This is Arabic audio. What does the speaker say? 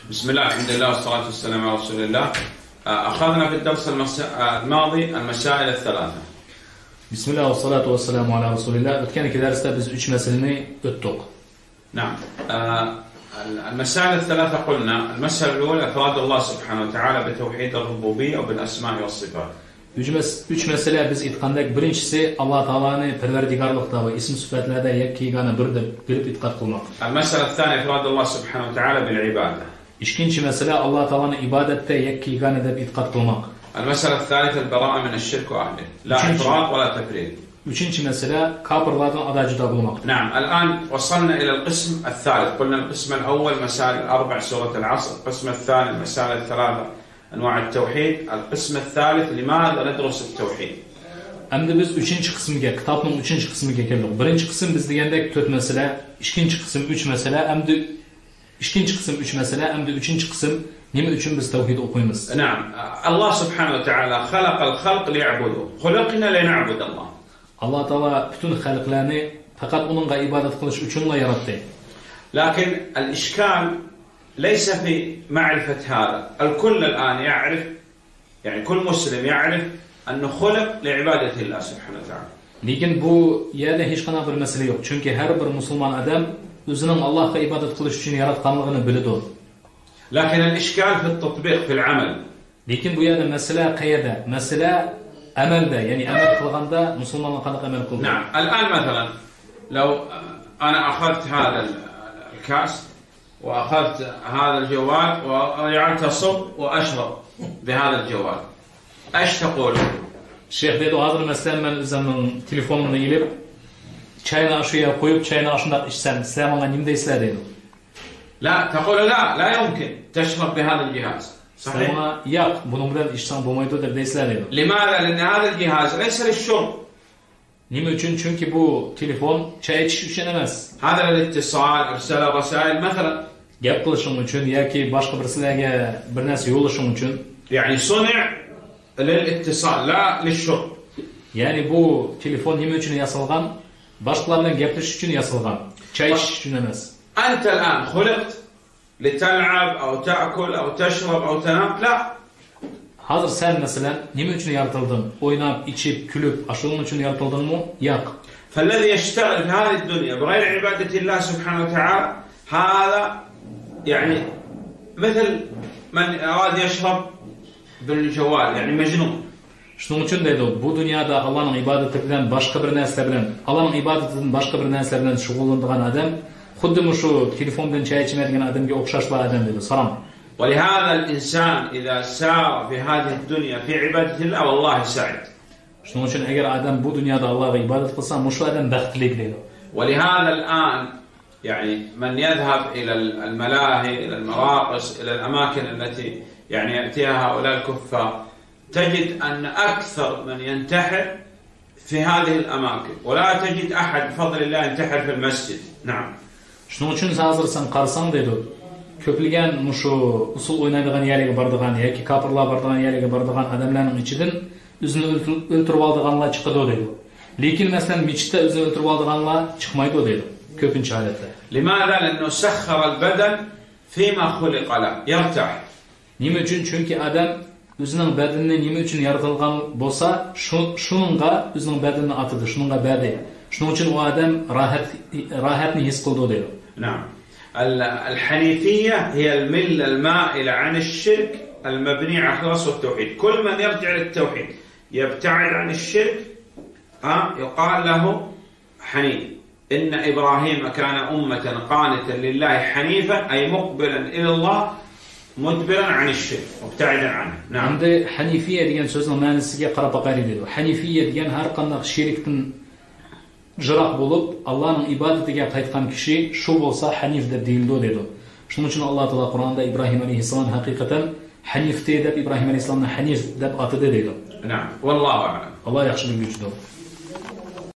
بسم الله الحمد لله والصلاة والسلام على رسول الله. أخذنا في الدرس الماضي المسائل الثلاثة. بسم الله والصلاة والسلام على رسول الله. كان كده درسنا biz 3 meseleni öttük. نعم. المسائل الثلاثة قلنا المسألة الأولى إفراد الله سبحانه وتعالى بتوحيد الربوبية وبالأسماء والصفات. 3 mesele biz aytkandak birincisi Allah Taala'nı perverdigarlıkta ve isim sıfatlarda yakkigana bir deb bilip itiqad qilmoq. المسألة الثانية إفراد الله سبحانه وتعالى بالعبادة. İkinci mesele Allah Taala'nı ibadette yakkigana deb itiqad qilmoq. المسألة الثالثة البراءة من الشرك وأهله. لا إفراط ولا تفريط. Üçüncü mesele kafirlardan adacıda bulmak. نعم. الآن وصلنا إلى القسم الثالث. قلنا القسم الأول مسائل الأربع سورة العصر. القسم الثاني مسائل الثلاثة أنواع التوحيد. القسم الثالث لماذا ندرس التوحيد. Endi biz 3. kısmıga, kitapның 3. kısmıga keldik. Birinci kısım biz degandek 4 mesele, ikinci kısım 3 mesele, endi ikinci kısım 3 mesele, endi üçüncü kısım nima uchun biz tavhid o'qiymiz. نعم. الله سبحانه وتعالى خلق الخلق ليعبدوا. خلقنا لنعبد الله. Allah Taala bütün xalqlarni faqat onunğa ibadat qilish uchun yaratdi. لكن الإشكال ليس في معرفة هذا. الكل الآن يعرف، يعني كل مسلم يعرف أنه خلق لعبادة الله سبحانه وتعالى. Lekin bu yerda hech qanday bir masala yo'q. Chunki har bir musulmon odam o'zining Allohga ibodat qilish uchun yaratganligini biladi. لكن الإشكال في التطبيق في العمل. Lekin bu yerda masala qayerda? Masala amalda, ya'ni amal qilganda musulmonlar qanday amal qiladi? نعم. الآن مثلا لو أنا أخذت هذا الكاس وأخذت هذا الجوال وجعلت أصب وأشرب بهذا الجوال، إيش تقول؟ Şeyh dedi, hazır mesela ben özümün telefonunu yiyip çayını aşağıya koyup çayını aşağıda içsem, sen bana neyim deysler dedi. لا تقول لا يمكن تشرب بهذا الجهاز. صحيح. Sana yap, bunun bilen içsen bulmaydı der deysler dedi. لماذا؟ لأن هذا الجهاز ليس للشرب. Nima uchun? Çünkü bu telefon çay içiş için emas. هذا للاتصال، إرسال الرسائل مثلا. Gap qilishing uchun yoki boshqa birsilarga bir narsa yo'llashing uchun. يعني صنع للاتصال لا للشرب. Yani bu telefon nima uchun yasalgan? Boshqalar bilan gaplashish uchun yasalgan. Çay ichish uchun emas. أنت الآن خلقت لتلعب أو تأكل أو تشرب أو تنام. لا. Hazır sen mesela nima uchun yaratıldın? Oynab, içip, külüp, aşılığın için yaratıldın mı? Yok. فالذي يشتغل في هذه الدنيا بغير عبادة الله سبحانه وتعالى هذا يعني مثل من أراد يشرب بالجوال، يعني مجنون. Şunun için dedi, bu dünyada Allah'ın ibadeti bilen başka bir narsa bilen, Allah'ın ibadetinden başka bir narsa bilen şug'ullanadigan adam, xuddi şu telefondan çay içmaydigan adamga o'xshashlar adam dedi. Salom. ولهذا الإنسان إذا سار في هذه الدنيا في عبادة الله والله سعيد. Şunun için eğer adam bu dünyada Allah'a ibadet kılsa, bu adam baxtli dedi. ولهذا الآن يعني من يذهب إلى الملاهي، إلى المراقص، إلى الأماكن التي يعني يأتيها هؤلاء الكفار، تجد أن أكثر من ينتحر في هذه الأماكن، ولا تجد أحد بفضل الله ينتحر في المسجد. نعم. Şunun için hazır sen qarsan dedi. Köpligen şu usul oynaydigan yerге bardigan yoki kafirlar bardigan yerге bardigan adamlarning ichidan o'zini o'ltirib oldiganlar chiqadi dedi. Lekin masalan mechitda o'zini o'ltirib oldiganlar chiqmaydi dedi. Ko'pincha holatda. لماذا؟ لأنه سخر البدن فيما خلق له يرتاح. Nima uchun? Chunki odam o'zining badanini nima uchun yaratilgan bo'lsa, shuningga o'zining badanini atadi, shuningga badi. Shuning uchun u odam rohatni his qildi dedi. نعم. الحنيفية هي الملة المائلة عن الشرك المبني على الإخلاص والتوحيد. كل من يرجع للتوحيد يبتعد عن الشرك يقال له حنيف. إن إبراهيم كان أمة قانتا لله حنيفا أي مقبلا إلى الله مدبرا عن الشرك مبتعدا عنه. نعم. Endi Hanifiye degan so'zning ma'nosiga qarab boqaylik dedi. Hanifiye degan har qanday shirkdan jiroq bo'lib, Allohning ibodatiga qaytgan kishi shu bo'lsa Hanif deb deyildi dedi. Shuning uchun Alloh taolo Qur'onda Ibrohim alayhisalom haqiqatan Hanif deb Ibrohim alayhisalomni Hanif deb atadi dedi. نعم. والله أعلم. Alloh yaxshi biluvchidir.